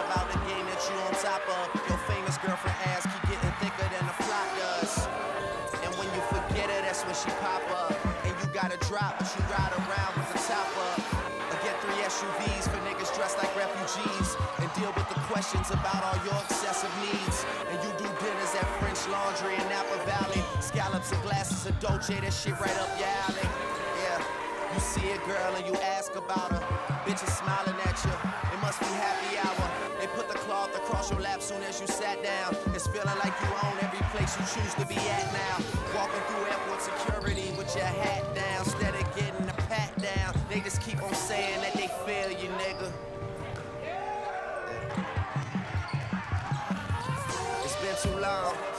drive out the game that you on top of. Your famous girlfriend ass keep getting thicker than the flock does. And when you forget her, that's when she pop up. And you gotta drop, but you ride around with the top up. Or get 3 SUVs for niggas dressed like refugees. And deal with the questions about all your excessive needs. And you do dinners at French Laundry in Napa Valley. Scallops and glasses of Dolce, that shit right up your alley. Yeah, you see a girl and you ask about her. Bitches smiling at you, it must be happy hour. They put the cloth across your lap soon as you sat down. It's feeling like you own every place you choose to be at now. Walking through airport security with your hat down. Instead of getting a pat down, they just keep on saying that they feel you, nigga. It's been too long.